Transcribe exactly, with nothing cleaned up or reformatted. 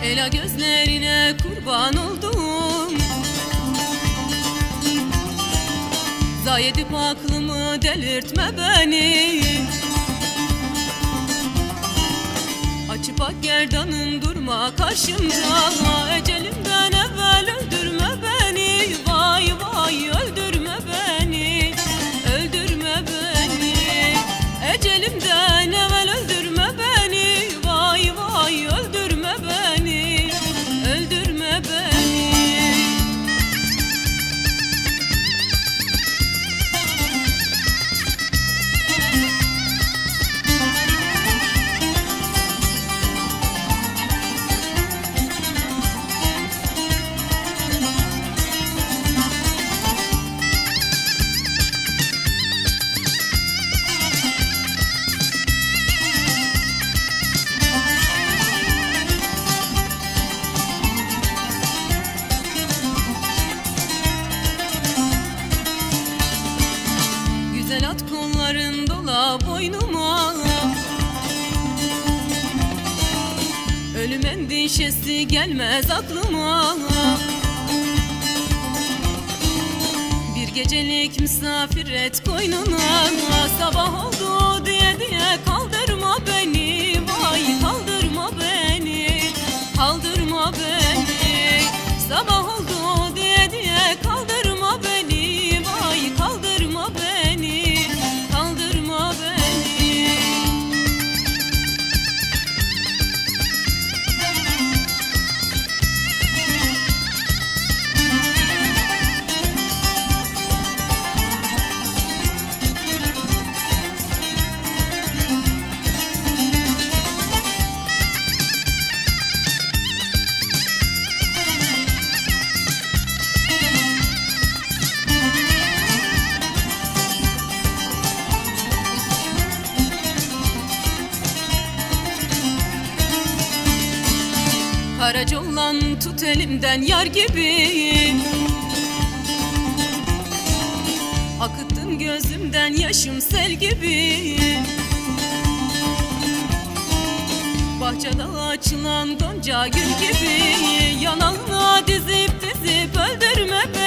Ela gözlerine kurban oldum, zayi edip aklımı delirtme beni. Açıp ak gerdanın durma karşımda, ecelimden evvel öldürme beni. Vay vay öldürme beni, öldürme beni. Ecelimden evvel öldürme beni. Vay vay öldürme beni, öldürme beni. Güzel at kolların dola boynuma, ölüm endişesi gelmez aklıma. Bir gecelik misafir et koynuna, sabah oldu diye diye kaldırma beni. Vay kaldırma beni, kaldırma beni. Sabah oldu diye diye kaldırma beni. Vay kaldırma beni, kaldırma beni. Karacollan tut elimden yar gibi, akıttın gözümden yaşım sel gibi. Bahçede açılan gonca gül gibi, yanağına dizip dizip öldürme beni.